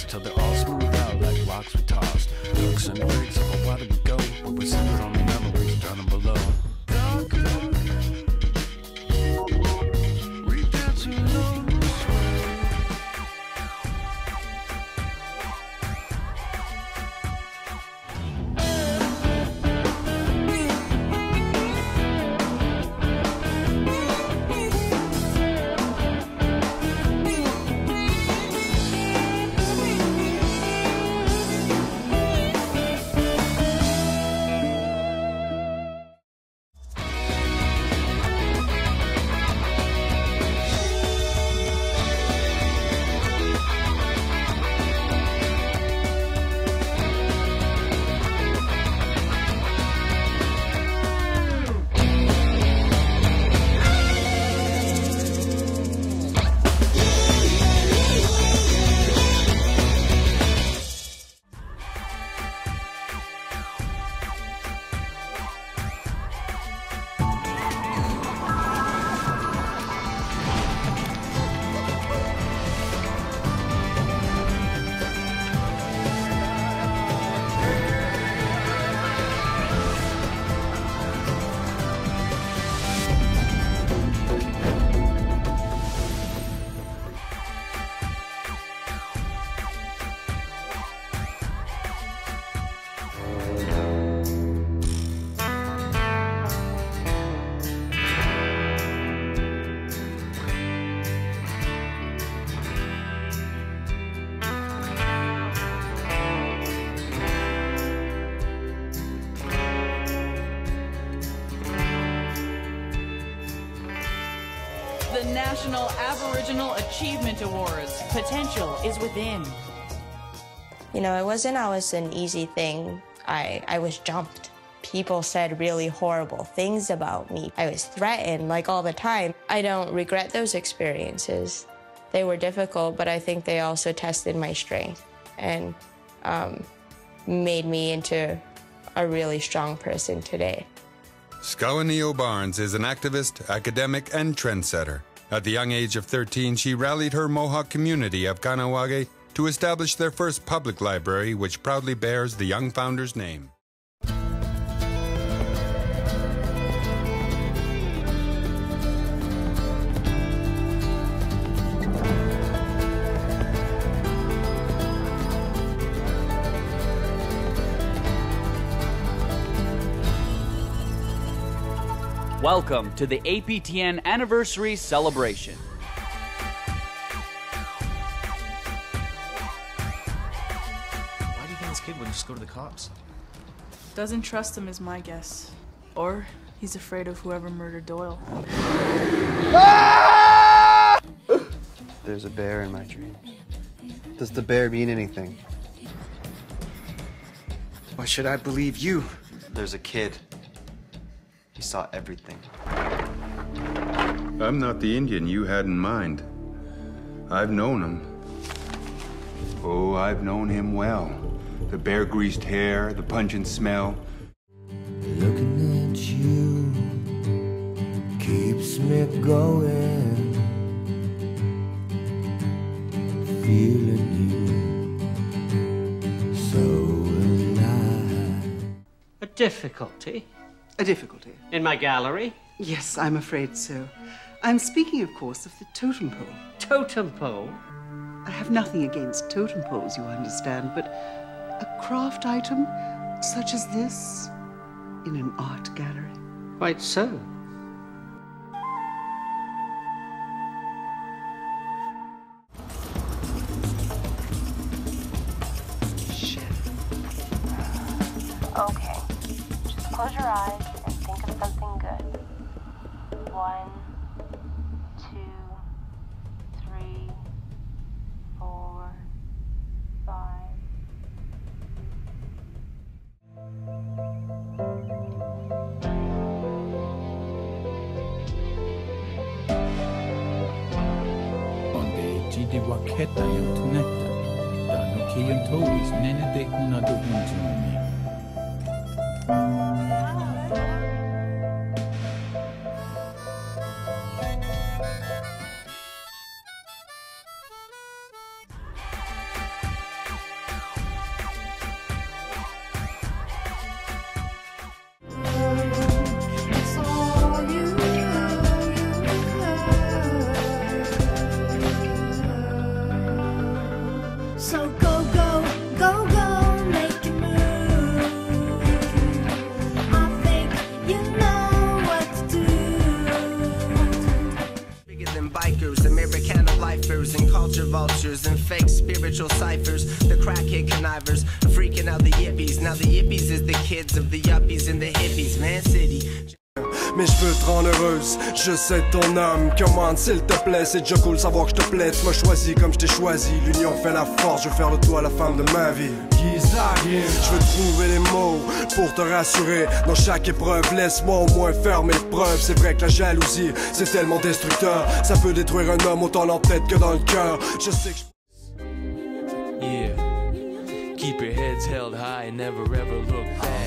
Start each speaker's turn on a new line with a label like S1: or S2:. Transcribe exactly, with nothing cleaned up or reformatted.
S1: fast till they're all smoothed out like blocks we tossed. Hooks and breaks of a while we go, but we're centered on the memories down and below. We dance along this way.
S2: The National Aboriginal Achievement Awards. Potential is within.
S3: You know, it wasn't always an easy thing. I, I was jumped. People said really horrible things about me. I was threatened, like, all the time. I don't regret those experiences. They were difficult, but I think they also tested my strength and um, made me into a really strong person today.
S4: Scalaneo Barnes is an activist, academic, and trendsetter. At the young age of thirteen, she rallied her Mohawk community of Kahnawake to establish their first public library, which proudly bears the young founder's name.
S5: Welcome to the A P T N Anniversary Celebration.
S6: Why do you think this kid wouldn't just go to the cops?
S2: Doesn't trust him is my guess. Or he's afraid of whoever murdered Doyle.
S7: There's a bear in my dreams. Does the bear mean anything?
S8: Why should I believe you?
S7: There's a kid. He saw everything.
S4: I'm not the Indian you had in mind. I've known him. Oh, I've known him well. The bear-greased hair, the pungent smell.
S9: Looking at you keeps me going. Feeling you so alive.
S10: A difficulty?
S8: A difficulty?
S10: In my gallery?
S8: Yes, I'm afraid so. I'm speaking, of course, of the totem pole.
S10: Totem pole?
S8: I have nothing against totem poles, you understand, but a craft item such as this in an art gallery.
S10: Quite so.
S8: Shit.
S11: Okay. Just close your eyes and think of something good. One, two, three, four, five.
S12: Onde de waketa yung tuneta, dano kiyon toes nene de kuna do unjumi.
S13: So go, go, go, go, make your move. I think you know what to do.
S14: Bigger than bikers, Americana lifers, and culture vultures, and fake spiritual ciphers. The crackhead connivers, freaking out the yippies. Now the yippies is the kids of the yuppies and the hippies, Man City.
S15: Mais je veux te rendre heureuse, je sais ton âme. Commande s'il te plaît, c'est déjà cool savoir que je te plais. Tu m'as choisi comme je t'ai choisi, l'union fait la force. Je veux faire de toi la femme de ma vie. Je veux trouver les mots pour te rassurer. Dans chaque épreuve, laisse-moi au moins faire mes preuves. C'est vrai que la jalousie, c'est tellement destructeur. Ça peut détruire un homme autant en tête que dans le cœur. Je sais que je...
S1: Yeah, keep your heads held high and never ever look back.